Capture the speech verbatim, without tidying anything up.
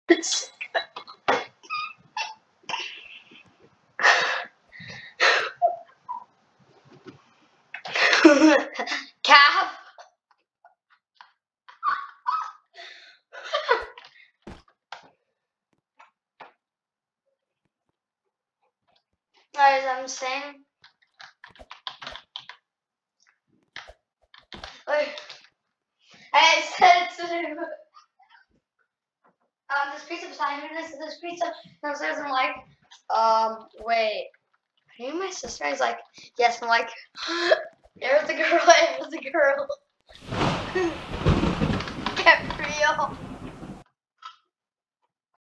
Calf. As I'm saying, wait, I said to um this pizza beside me. This this pizza. No, says I'm like, um, wait, are you my sister? He's like, yes. I'm like, there's the girl. There's the girl. Get real.